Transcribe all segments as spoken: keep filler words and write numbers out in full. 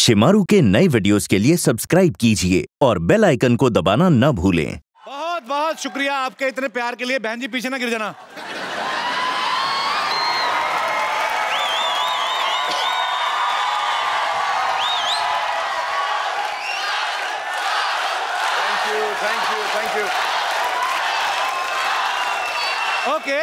शिमारू के नए वीडियोस के लिए सब्सक्राइब कीजिए और बेल आइकन को दबाना न भूलें। बहुत बहुत शुक्रिया आपके इतने प्यार के लिए। बहन जी पीछे ना गिर जाना। Thank you thank you thank you. Okay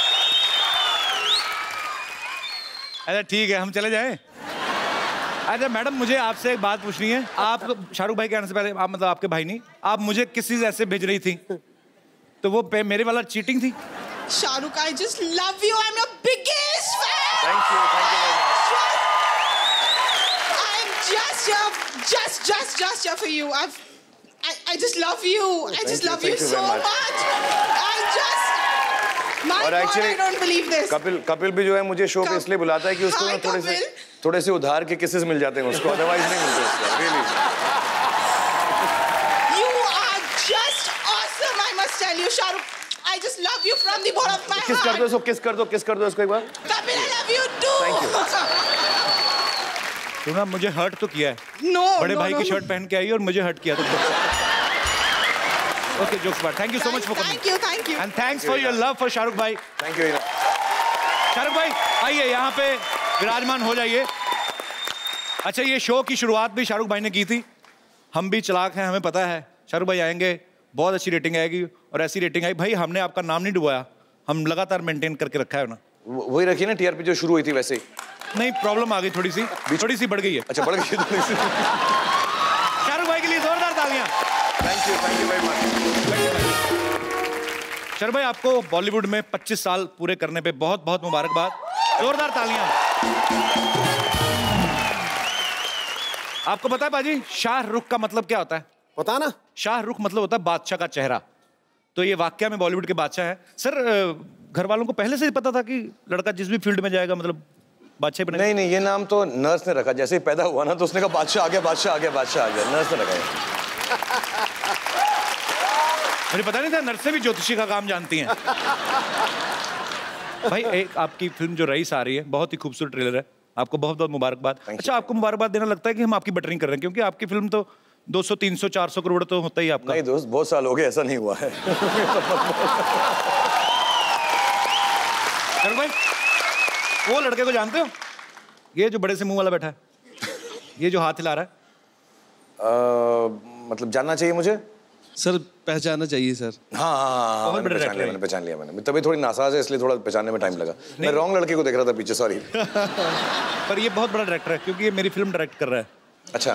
अच्छा ठीक है, हम चले जाएं। अच्छा मैडम, मुझे आपसे एक बात पूछनी है। आप शाहरुख भाई के आने से पहले, आप मतलब आपके भाई नहीं, आप मुझे किस चीज ऐसे भेज रही थी, तो वो मेरे वाला चीटिंग थी? Shahrukh, I just love you. I'm your biggest fan. Thank you, thank you very much. I'm just here, just, just, just here for you. I've, I, I just love you. I Thank just you, love thank you you so very much. much. I just, my और God, actually, I don't believe this. Kapil Kapil भी जो है मुझे show पे इसलिए बुलाता है कि उसको Hi, ना थोड़े से Kapil. थोड़े से उधार के किसेस मिल जाते हैं उसको, अदरवाइज नहीं मिलते उसको। Really. You are just awesome. I must tell you, Shahrukh. I just love you from the bottom of my किस कर दो heart. इसको, किस कर दो, किस कर दो इसको एक बार। Kapil, I love you too. Thank you. तूने मुझे हर्ट तो किया है। No, बड़े no, भाई no, की no. शर्ट पहन के आई और मुझे हर्ट किया। ओके जोक्स बात। Thank you so much for Thank you, thank you. And thanks for your love for Shahrukh भाई। Thank you. शाहरुख भाई आइए यहाँ पे विराजमान हो जाइए। अच्छा, ये शो की शुरुआत भी शाहरुख भाई ने की थी। हम भी चालाक हैं, हमें पता है शाहरुख भाई आएंगे, बहुत अच्छी रेटिंग आएगी, और ऐसी रेटिंग आई। भाई हमने आपका नाम नहीं डुबाया, हम लगातार मेंटेन करके रखा है ना। वही रखी ना, टीआरपी जो शुरू हुई थी वैसे ही। नहीं, प्रॉब्लम आ गई थोड़ी सी, थोड़ी सी बढ़ गई है। अच्छा, बढ़ गई थोड़ी सी। शाहरुख भाई के लिए जोरदार तालियां। Thank you thank you very much. Shahrukh भाई, आपको बॉलीवुड में पच्चीस साल पूरे करने पे बहुत बहुत मुबारकबाद। जोरदार तालियां। आपको पता है बाजी, शाहरुख का मतलब क्या होता है? पता ना? शाहरुख मतलब होता है बादशाह का चेहरा। तो ये वाकया में बॉलीवुड के बादशाह है। सर, घर वालों को पहले से ही पता था कि लड़का जिस भी फील्ड में जाएगा मतलब बादशाह बनेगा? नहीं नहीं, ये नाम तो नर्स ने रखा। जैसे ही पैदा हुआ ना तो उसने कहा बादशाह आ गया, बादशाह आ गया, बादशाह आ गया। नर्स ने रखा है। मुझे पता नहीं था नर्सें भी ज्योतिषी का काम जानती हैं। भाई, एक आपकी फिल्म जो रईस आ रही है, बहुत ही खूबसूरत ट्रेलर है। आपको बहुत बहुत मुबारकबाद। अच्छा, आपको मुबारकबाद देना लगता है कि हम आपकी बटरिंग कर रहे हैं, क्योंकि आपकी फिल्म तो दो सौ, तीन सौ, चार सौ करोड़ तो होता ही आपका। नहीं दोस्त, बहुत साल हो गए, ऐसा नहीं हुआ है। शाहरुख भाई, वो लड़के को जानते हो? ये जो बड़े से मुंह वाला बैठा है, ये जो हाथ हिला रहा है। आ, मतलब जानना चाहिए मुझे? सर पहचानना चाहिए सर। हाँ हाँ हाँ, मैंने पहचान लिया, मैंने पहचान लिया। मैंने तभी थोड़ी नासाज है, इसलिए थोड़ा पहचानने में टाइम लगा। मैं रॉन्ग लड़के को देख रहा था पीछे, सॉरी। पर ये बहुत बड़ा डायरेक्टर है, क्योंकि ये मेरी फिल्म डायरेक्ट कर रहा है। अच्छा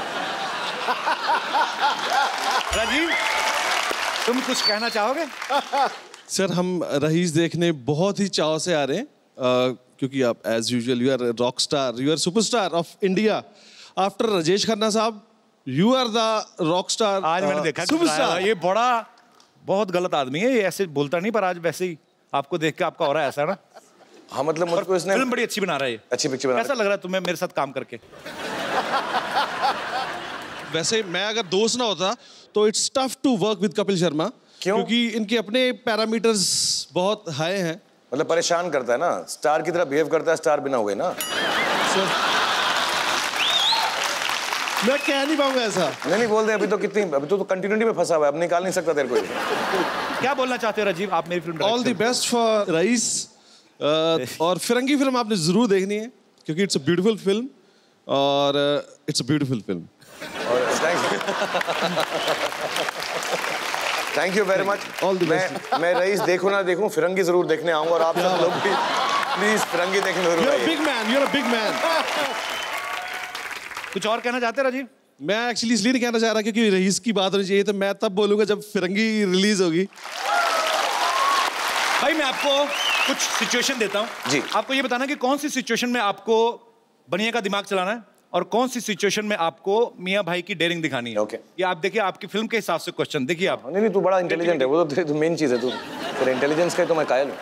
राजीव, तुम कुछ कहना चाहोगे? सर, हम रईस देखने बहुत ही चाव से आ रहे हैं, uh, क्योंकि आप as usual you are rock star, you are superstar of India. After Rajesh Khanna साहब, you are the rock star. आज मैंने देखा सुपरस्टार। ये बड़ा बहुत गलत आदमी है, ये ऐसे बोलता नहीं, पर आज वैसे ही आपको देख के आपका हो रहा है ऐसा ना। हाँ, मतलब मुझको इसने फिल्म बड़ी अच्छी बना रहा है। अच्छी पिक्चर बना। कैसा लग रहा है तुम्हें मेरे साथ काम करके? वैसे मैं अगर दोस्त ना होता तो it's tough to work with Kapil Sharma. क्यों? क्योंकि इनके अपने पैरामीटर्स बहुत हाई हैं। मतलब परेशान करता है ना, स्टार की तरह बिहेव करता है, स्टार बिना हुए ना। सर, मैं कह नहीं पाऊंगा ऐसा। नहीं नहीं, बोल दे। अभी तो कितनी, अभी तो कंटिन्यूटी में फंसा हुआ है, अब निकाल नहीं सकता तेरे को। क्या बोलना चाहते हो राजीव, आप मेरी फिल्म? All the best for Raees. और फिरंगी फिल्म आपने जरूर देखनी है, क्योंकि इट्स अ ब्यूटीफुल फिल्म, और it's a beautiful film. Thank you very much. All the मैं बेस्ट। मैं रईस देखूं ना देखूं, फिरंगी जरूर देखने आऊंगा, और आप सब लोग भी प्लीज फिरंगी देखने जरूर यू आर अ आइए। Big man, you are a big man. कुछ और कहना चाहते हैं राजीव? मैं एक्चुअली इसलिए नहीं कहना चाह रहा क्योंकि रईस की बात होनी चाहिए, तो मैं तब बोलूंगा जब फिरंगी रिलीज होगी। भाई, मैं आपको कुछ सिचुएशन देता हूँ जी। आपको ये बताना कि कौन सी सिचुएशन में आपको बनिया का दिमाग चलाना है, और कौन सी सिचुएशन में आपको मियां भाई की डेयरिंग दिखानी है। ओके। ये आप देखिए, आपकी फिल्म के हिसाब से क्वेश्चन देखिए आप। नहीं नहीं, तू बड़ा इंटेलिजेंट है, वो तो मेन चीज है। तू तेरे इंटेलिजेंस का तो मैं कायल हूँ।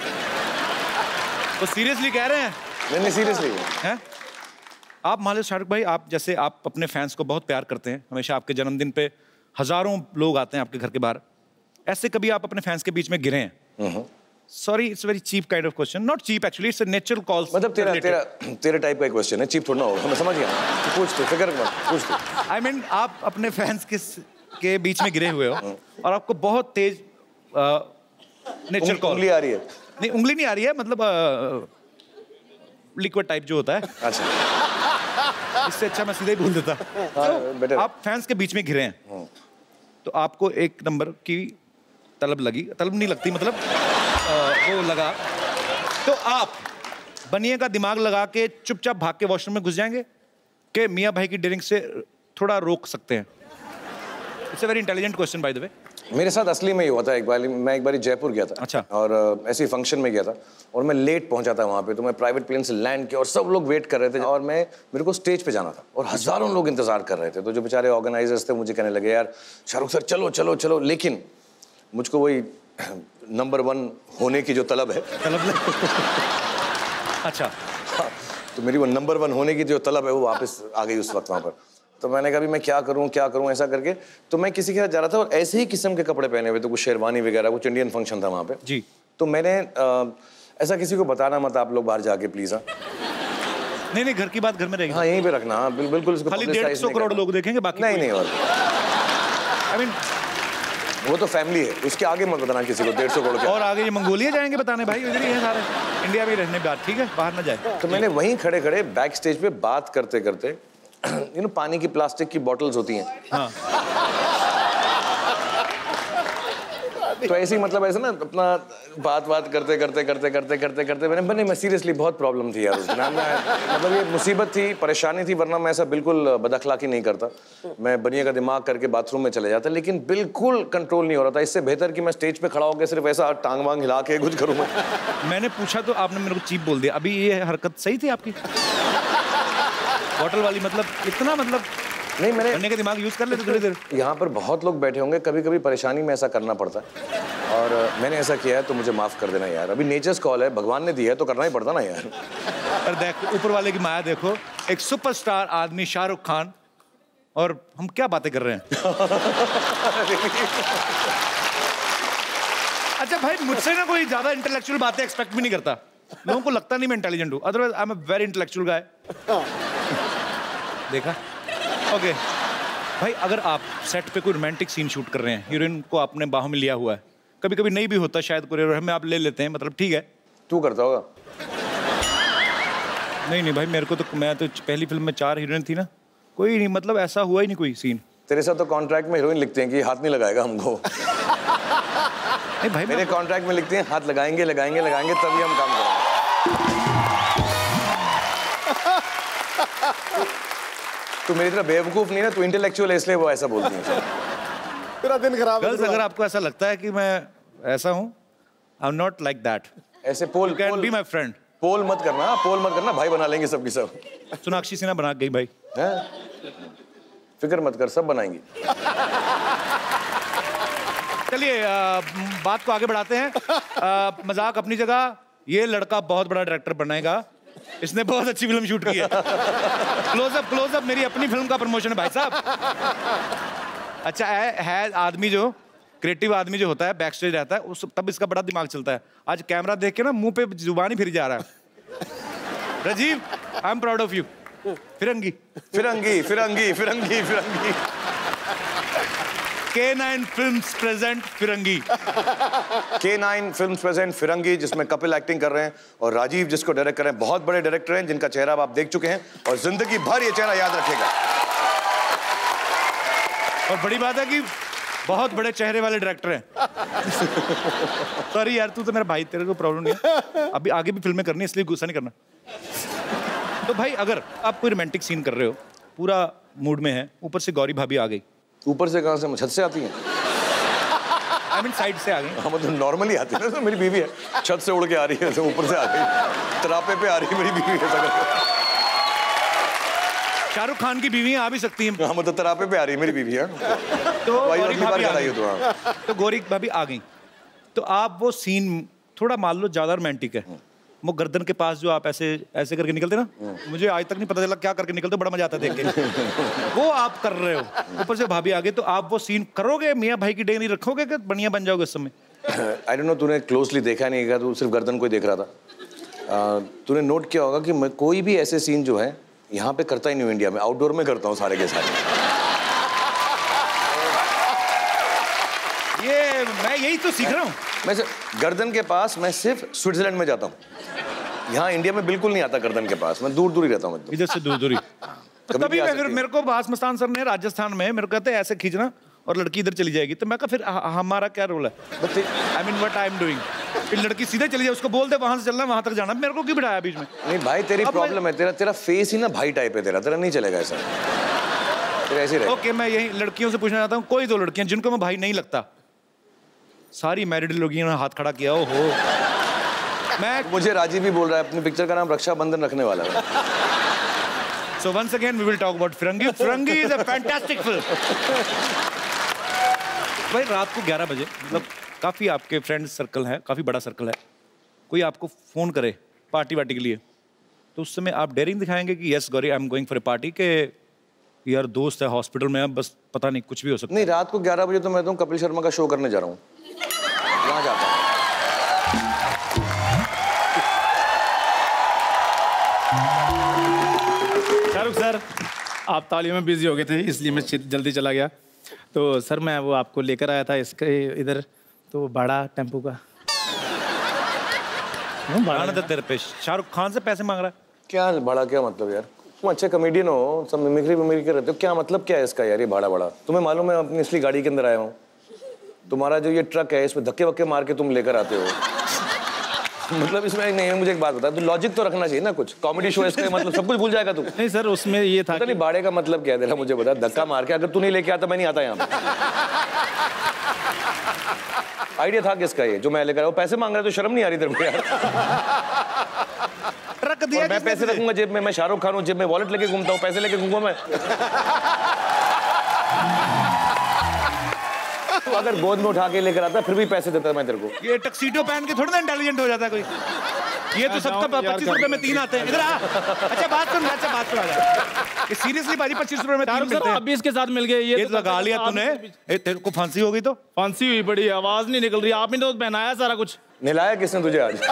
तो सीरियसली कह रहे हैं? नहीं नहीं, सीरियसली हैं? आप मान लो शाहरुख भाई, आप जैसे आप अपने फैंस को बहुत प्यार करते हैं, हमेशा आपके जन्मदिन पे हजारों लोग आते हैं आपके घर के बाहर। ऐसे कभी आप अपने फैंस के बीच में गिरे हैं? Sorry it's very cheap kind of question, not cheap actually, it's a natural call. मतलब तेरा तेरा तेरे टाइप का क्वेश्चन है, चीप थोड़ा ना होगा, मैं समझ गया। तो पूछ तू, फिक्र मत, पूछ तू। आई मीन आप अपने फैंस के के बीच में गिरे हुए हो और आपको बहुत तेज नेचुरल कॉल। उंगली आ रही है? नहीं उंगली नहीं आ रही है, मतलब लिक्विड टाइप जो होता है। अच्छा, इससे अच्छा मैं सीधे ही बोल देता। तो आप फैंस के बीच में घिरे हैं, तो आपको एक नंबर की तलब लगी, तलब नहीं लगती मतलब आ, वो लगा, तो आप बनिए का दिमाग लगा के चुपचाप भाग के वॉशरूम में घुस जाएंगे कि मियाँ भाई की डेयरिंग से थोड़ा रोक सकते हैं? It's a very intelligent question by the way. मेरे साथ असली में ही हुआ था एक बार। मैं एक बार जयपुर गया था। अच्छा। और ऐसे फंक्शन में गया था और मैं लेट पहुंचा था वहाँ पे, तो मैं प्राइवेट प्लेन से लैंड किया और सब लोग वेट कर रहे थे और मैं मेरे को स्टेज पे जाना था और हजारों लोग इंतजार कर रहे थे। तो जो बेचारे ऑर्गेनाइजर्स थे मुझे कहने लगे, यार शाहरुख सर चलो चलो चलो, लेकिन मुझको वही नंबर वन होने की जो तलब है, तलब अच्छा हाँ, तो मेरी वो नंबर वन होने की जो तलब है वो वापस आ गई उस वक्त वहाँ पर। तो मैंने कहा भी मैं क्या करूं क्या करूं ऐसा करके, तो मैं किसी के साथ जा रहा था और ऐसे ही किस्म के कपड़े पहने हुए, तो कुछ शेरवानी वगैरह, कुछ इंडियन फंक्शन था वहाँ पे जी। तो मैंने आ, ऐसा किसी को बताना मत आप लोग बाहर जाके प्लीज। हाँ नहीं नहीं, घर की बात घर में रहेगी। हाँ यहीं पे रखना। हाँ बिल्कुल इसको खाली डेढ़ सौ करोड़ लोग देखेंगे, बाकी नहीं नहीं। और आई मीन वो तो फैमिली है, उसके आगे मत बताना किसी को डेढ़ सौ करोड़। और आगे ये मंगोलिया जाएंगे बताने, भाई इधर ही है सारे, इंडिया में रहने बात, ठीक है बाहर ना जाए। तो मैंने वहीं खड़े खड़े बैक स्टेज पे बात करते करते, यू नो पानी की प्लास्टिक की बॉटल्स होती हैं, हाँ। तो ऐसे ही मतलब ऐसे ना अपना बात बात करते करते करते करते करते करते मैंने बने मैं सीरियसली बहुत प्रॉब्लम थी यार उस दिन। मतलब ये मुसीबत थी, परेशानी थी, वरना मैं ऐसा बिल्कुल बदअखलाकी नहीं करता। मैं बनिए का दिमाग करके बाथरूम में चले जाता, लेकिन बिल्कुल कंट्रोल नहीं हो रहा था। इससे बेहतर कि मैं स्टेज पे खड़ा होकर सिर्फ ऐसा टांग वांग हिला के कुछ करूँ। मैंने पूछा तो आपने मेरे को चीप बोल दिया। अभी ये हरकत सही थी आपकी बॉटल वाली, मतलब इतना मतलब नहीं, मैंने बनने का दिमाग यूज कर लेते थोड़ी देर। यहाँ पर बहुत लोग बैठे होंगे, कभी कभी परेशानी में ऐसा करना पड़ता है और मैंने ऐसा किया है, तो मुझे माफ कर देना यार। अभी नेचर्स कॉल है, भगवान ने दिया है तो करना ही पड़ता ना यार। पर देख ऊपर वाले की माया देखो, एक सुपरस्टार आदमी शाहरुख खान और हम क्या बातें कर रहे हैं। अच्छा भाई, मुझसे ना कोई ज्यादा इंटेलेक्चुअल बातें एक्सपेक्ट भी नहीं करता। लोगों को लगता नहीं मैं इंटेलिजेंट हूँ, otherwise I am a very intellectual guy. देखा? ओके भाई, अगर आप सेट पे कोई रोमांटिक सीन शूट कर रहे हैं, हीरोइन को आपने बाहों में लिया हुआ है, कभी कभी नहीं भी होता शायद, कोरियर हमें आप ले लेते हैं, मतलब ठीक है। तू करता होगा? नहीं नहीं भाई, मेरे को तो, मैं तो पहली फिल्म में चार हीरोइन थी ना, कोई नहीं, मतलब ऐसा हुआ ही नहीं कोई सीन। तेरे साथ तो कॉन्ट्रैक्ट में हीरोइन लिखते हैं कि हाथ नहीं लगाएगा हमको। नहीं भाई, मेरे कॉन्ट्रैक्ट में लिखते हैं हाथ लगाएंगे लगाएंगे लगाएंगे तभी हम काम करेंगे। तू मेरी तरह बेवकूफ नहीं ना, तू इंटेलेक्चुअल है इसलिए वो ऐसा बोलती है। तेरा दिन खराब है। अगर आपको ऐसा लगता है कि मैं ऐसा हूँ, I am not like that. ऐसे पोल कैन बी माय फ्रेंड। पोल मत करना, पोल मत करना, भाई बना लेंगे सबकी सब। सोनाक्षी सिन्हा बना गई भाई। हैं? फिक्र मत कर, सब बनाएंगी। चलिए बात को आगे बढ़ाते हैं। आ, मजाक अपनी जगह, ये लड़का बहुत बड़ा डायरेक्टर बनेगा, इसने बहुत अच्छी फिल्म शूट की है। क्लोजअप क्लोजअप मेरी अपनी फिल्म का प्रमोशन है भाई साहब। अच्छा है, है आदमी जो क्रिएटिव आदमी जो होता है, बैक स्टेज रहता है, उस तब इसका बड़ा दिमाग चलता है। आज कैमरा देख के ना मुंह पे जुबान ही फिर जा रहा है। Rajeev, I am proud of you. Firangi Firangi Firangi Firangi Firangi के नाइन फिल्म्स प्रेजेंट फिरंगी। के नाइन फिल्म्स प्रेजेंट फिरंगी, जिसमें कपिल एक्टिंग कर रहे हैं और राजीव जिसको डायरेक्ट कर रहे हैं। बहुत बड़े डायरेक्टर हैं जिनका चेहरा आप देख चुके हैं और जिंदगी भर ये चेहरा याद रखेगा। और बड़ी बात है कि बहुत बड़े चेहरे वाले डायरेक्टर हैं। सॉरी यार, तू तो मेरा भाई, तेरे को प्रॉब्लम नहीं है। अभी आगे भी फिल्में करनी है, इसलिए गुस्सा नहीं करना। तो भाई, अगर आप कोई रोमांटिक सीन कर रहे हो, पूरा मूड में है, ऊपर से गौरी भाभी आ गई। ऊपर से कहाँ से? छत से आती हैं? आई मीन साइड से आ गई। हाँ मतलब नॉर्मली आती है ना, तो मेरी बीवी है, छत से उड़ के आ रही है, तो ऊपर से आ गई, तरापे पे आ रही है मेरी बीवी। शाहरुख खान की बीवी आ भी सकती है। हाँ मतलब तरापे पे आ रही है मेरी बीवी है। तो भाई गौरी भाभी आ गई। तो, हाँ। तो गौरी भाभी आ गई, तो आप वो सीन थोड़ा मान लो ज्यादा रोमांटिक है, वो गर्दन के पास जो आप ऐसे ऐसे करके निकलते ना, मुझे आज तक नहीं पता चला क्या करके निकलते, बड़ा मजा आता है देख के। वो आप कर रहे हो, ऊपर से भाभी आ गई, तो आप वो सीन करोगे, मियाँ भाई की डेंगरी रखोगे कि बढ़िया बन जाओगे उस समय? आई डोंट नो, तूने क्लोजली देखा नहीं क्या, तू सिर्फ गर्दन को ही देख रहा था। uh, तूने नोट किया होगा कि मैं कोई भी ऐसे सीन जो है यहाँ पे करता ही नहीं हूँ इंडिया में, आउटडोर में करता हूँ सारे के सारे। ये मैं यही तो सीख रहा हूँ। मैं से, गर्दन के पास मैं सिर्फ स्विट्जरलैंड में जाता हूँ, यहाँ इंडिया में बिल्कुल नहीं आता गर्दन के पास, मैं दूर दूर ही रहता हूँ। इधर से दूर दूर ही। तो तभी मैं फिर मेरे को बास मस्तान सर ने राजस्थान में मेरे को कहते हैं ऐसे खींचना और लड़की इधर चली जाएगी, तो मैं कहा फिर हमारा क्या रोल है? I mean what I am doing. फिर लड़की सीधे चली जाए, उसको बोल दे वहां से चलना, वहां तक जाना, मेरे को क्यों बिठाया बीच में? नहीं भाई, तेरी प्रॉब्लम है, तेरा तेरा फेस ही ना भाई टाइप है, तेरा तेरा नहीं चलेगा ऐसा, तेरा ऐसे ही रहेगा। ओके, मैं यही लड़कियों से पूछना चाहता हूँ, कोई दो लड़कियां जिनको मैं भाई नहीं लगता, सारी मैरिड लड़कियों ने हाथ खड़ा किया। ओहो, मैं मुझे राजीव भी बोल रहा है अपनी पिक्चर का नाम रक्षाबंधन रखने वाला है। So once again we will talk about Firangi. Firangi is a fantastic film. भाई रात को ग्यारह बजे, मतलब काफ़ी आपके फ्रेंड सर्कल है, काफ़ी बड़ा सर्कल है, कोई आपको फ़ोन करे पार्टी वार्टी के लिए, तो उस समय आप डेयरिंग दिखाएंगे कि yes Gauri I am going for a party, के यार दोस्त है हॉस्पिटल में, अब बस पता नहीं कुछ भी हो सकता है? नहीं, रात को ग्यारह बजे तो मैं तो कपिल शर्मा का शो करने जा रहा हूँ, वहाँ जाता हूँ। शाहरुख सर, आप तालियों में बिजी हो गए थे इसलिए मैं जल्दी चला गया। तो सर मैं वो आपको लेकर आया था इसके इधर, तो भाड़ा टेम्पो का भाड़ा था तेरे पे। शाहरुख खान से पैसे मांग रहा है? क्या भाड़ा, क्या मतलब यार? तुम अच्छे कॉमेडियन हो, सब मिमिक्री मिमिक्री कर रहते हो, क्या मतलब क्या है इसका यार? ये भाड़ा भाड़ा तुम्हें मालूम है, अपनी इसलिए गाड़ी के अंदर आया हूँ, तुम्हारा जो ये ट्रक है इसमें धक्के वक्के मार के तुम लेकर आते हो। मतलब इसमें नहीं, मुझे एक बात बता, तो लॉजिक तो रखना चाहिए ना कुछ, कॉमेडी शो इसका मतलब सब कुछ भूल जाएगा तू। नहीं सर, उसमें ये था पता नहीं भाड़े का मतलब क्या है तेरा, मुझे बता। धक्का मार के, अगर तू नहीं लेके आता मैं नहीं आता यहाँ पे। आइडिया था किसका ये जो मैं लेकर आया? पैसे मांग रहा है तो शर्म नहीं आ रही तेरे को यार? ट्रक दिया, मैं पैसे रखूंगा जेब में, मैं शाहरुख खान हूँ, जेब में वॉलेट लेके घूमता हूँ, पैसे लेके घूमूंगा मैं? तो अगर गोद में उठा के लेकर आता फिर भी पैसे देता मैं तेरे को। ये टक्सीडो पहन के थोड़ी ना इंटेलिजेंट हो जाता है कोई। ये तो सबका पच्चीस रुपए में तीन आते हैं। इधर आ। अच्छा बात सुन, अच्छा बात सुन। ये सीरियसली बाजी पच्चीस रुपए में तीन मिलते हैं। अभी इसके साथ मिल गए। ये ये तो लगा लिया तूने। ए, तेरे को फांसी हो गई तो? फांसी हुई, बड़ी आवाज नहीं निकल रही। आपने तो पहनाया सारा कुछ। नहलाया किसने तुझे आज?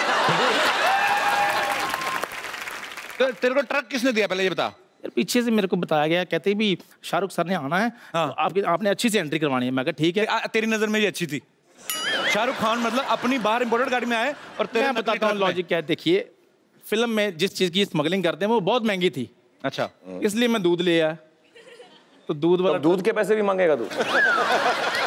तो तेरे को ट्रक किसने दिया पहले ये बता? पीछे से मेरे को बताया गया, कहते भी शाहरुख सर ने आना है, हाँ। तो आपकी आपने अच्छी सी एंट्री करवानी है। मैं कहा ठीक है। ते, तेरी नजर में ये अच्छी थी? शाहरुख खान मतलब अपनी बाहर इंपोर्टेड गाड़ी में आए और तेरे मैं बताता हूँ लॉजिक क्या है। देखिए, फिल्म में जिस चीज की स्मगलिंग करते हैं वो बहुत महंगी थी। अच्छा, इसलिए मैं दूध ले आया। तो दूध वाला दूध के पैसे भी मांगेगा तू?